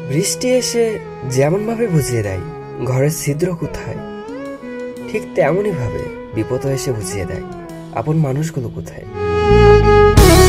বৃষ্টি এসে যেমনভাবে বুঝিয়ে দেয় ঘরের ছিদ্র কোথায়, ঠিক তেমনই ভাবে বিপদ এসে বুঝিয়ে দেয় আপন মানুষগুলো কোথায়।